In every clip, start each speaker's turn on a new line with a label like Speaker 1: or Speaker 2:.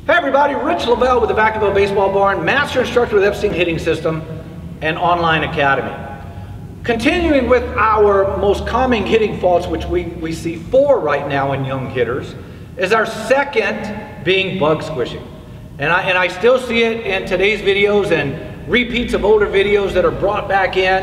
Speaker 1: Hey everybody, Rich Lovell with the Vacaville Baseball Barn, Master Instructor with Epstein Hitting System and Online Academy. Continuing with our most common hitting faults, which we see 4 right now in young hitters, is our second being bug squishing. And I still see it in today's videos and repeats of older videos that are brought back in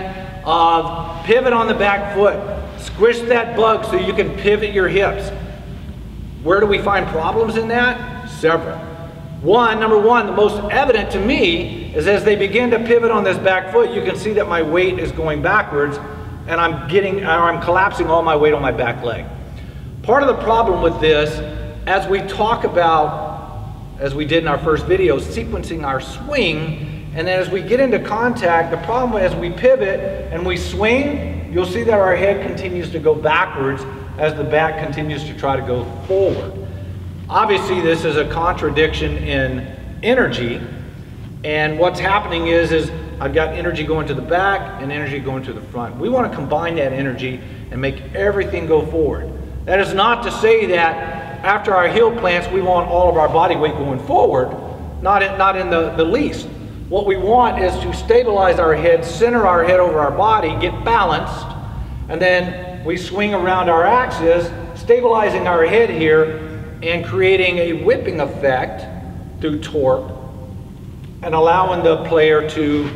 Speaker 1: of pivot on the back foot, squish that bug so you can pivot your hips. Where do we find problems in that? Several. Number one, the most evident to me is as they begin to pivot on this back foot, you can see that my weight is going backwards and I'm collapsing all my weight on my back leg. Part of the problem with this, as we talk about, as we did in our first video, sequencing our swing, and then as we get into contact, the problem as we pivot and we swing, you'll see that our head continues to go backwards as the back continues to try to go forward. Obviously, this is a contradiction in energy, and what's happening is I've got energy going to the back and energy going to the front. We want to combine that energy and make everything go forward. That is not to say that after our heel plants, we want all of our body weight going forward, not in the least. What we want is to stabilize our head, center our head over our body, get balanced, and then we swing around our axis, stabilizing our head here, and creating a whipping effect through torque and allowing the player to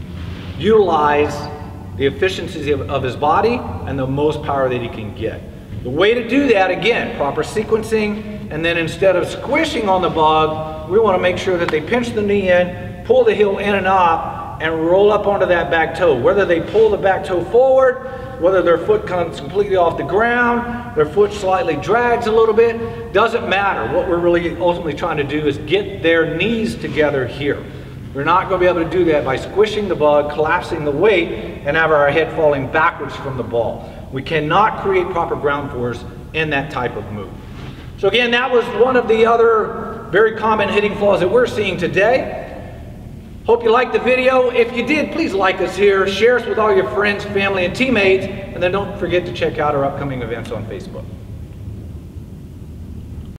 Speaker 1: utilize the efficiencies of his body and the most power that he can get. The way to do that, again, proper sequencing, and then instead of squishing on the bug, we want to make sure that they pinch the knee in, pull the heel in and up, and roll up onto that back toe. Whether they pull the back toe forward, whether their foot comes completely off the ground, their foot slightly drags a little bit, doesn't matter. What we're really ultimately trying to do is get their knees together here. We're not going to be able to do that by squishing the bug, collapsing the weight, and have our head falling backwards from the ball. We cannot create proper ground force in that type of move. So again, that was one of the other very common hitting flaws that we're seeing today. Hope you liked the video. If you did, please like us here, share us with all your friends, family, and teammates, and then don't forget to check out our upcoming events on Facebook.